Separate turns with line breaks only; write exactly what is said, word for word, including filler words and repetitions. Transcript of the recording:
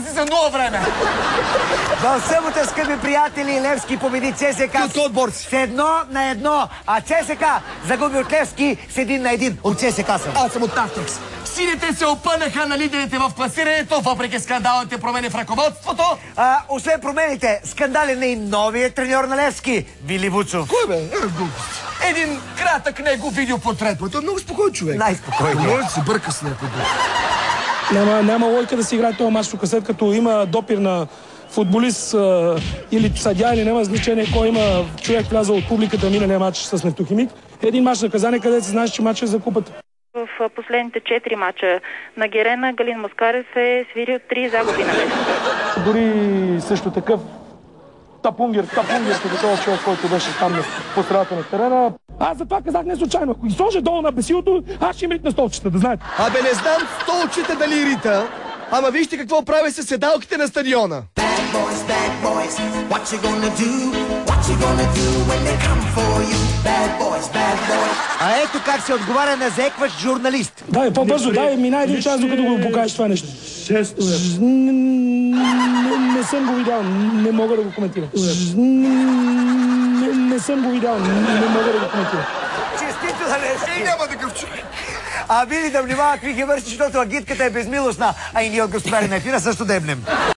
си за нова време.
В събота, скъпи приятели, Левски победи ЦСКА с едно на едно, а ЦСКА загуби от Левски с един на един. От ЦСКА съм.
Аз съм от Нафтекс. Сините се опънаха на лидерите в класирането, въпреки скандалните промени в ръководството.
А, освен промените, скандален е и новият треньор на Левски, Вили Вучов.
Кой бе?
Един кратък негов видеопортрет.
Той е много спокоен човек.
Най-спокойно.
Може да се бърка с някой друг.
Няма, няма лойка да си играе този мач тук, след като има допир на футболист а, или съдия, или няма значение кой има човек влязъл от публиката миналия матч с Нефтохимик. Един мач наказание, където се знаеш, че матч е за купата.
В последните четири мача на Герена Галин Маскарев е свирил три загуби на месец.
Дори също такъв тапунгер, тапунгер, като този човек, който беше там по средата на терена. Аз затова казах не случайно. Ако ги сложа долу на бесилото, аз ще им ритна столчета, да знаете.
Абе, не знам столчета дали рита, ама вижте какво прави с седалките на стадиона.
А ето как се отговаря на заекващ журналист.
Дай, по-бързо, дай, мина един час, докато го покажеш това нещо. Не съм го видял, не мога да го коментирам. Не съм го видял, не мога да го коментирам.
Честито да не
Ей, няма такъв човек.
А вили да внимава какви ги върши, защото агитката е безмилостна, а и ние от господаря на ефира също дебнем.